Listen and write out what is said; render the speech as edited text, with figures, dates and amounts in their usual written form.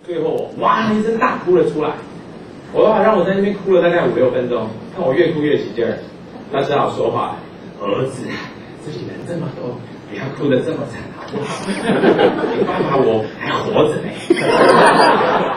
最后我哇一声大哭了出来，我爸爸让我在那边哭了大概5、6分钟，看我越哭越起劲儿，他只好说话：“儿子，自己人这么多，不要哭得这么惨好不好？你爸爸我还活着呢。”